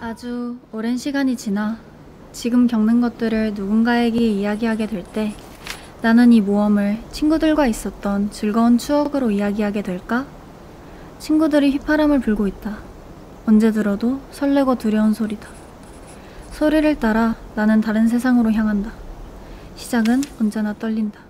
아주 오랜 시간이 지나 지금 겪는 것들을 누군가에게 이야기하게 될 때 나는 이 모험을 친구들과 있었던 즐거운 추억으로 이야기하게 될까? 친구들이 휘파람을 불고 있다. 언제 들어도 설레고 두려운 소리다. 소리를 따라 나는 다른 세상으로 향한다. 시작은 언제나 떨린다.